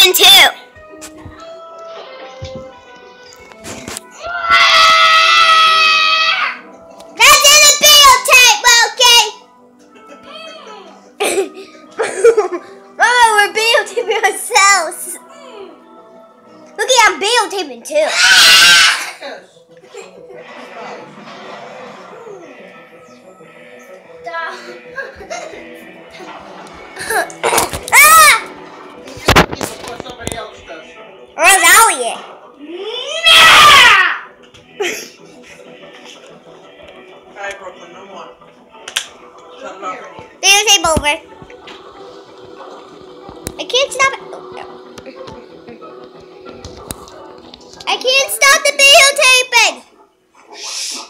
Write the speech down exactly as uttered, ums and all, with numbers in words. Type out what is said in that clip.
videotaping too. That's in the videotape, okay? Mama, we're videotaping ourselves. Look at I'm videotaping too. Ah! Somebody else does. Where's Elliot? Alright, Brooklyn, no more. Shut it up. Videotape over. I can't stop it. Oh, no. I can't stop the videotaping.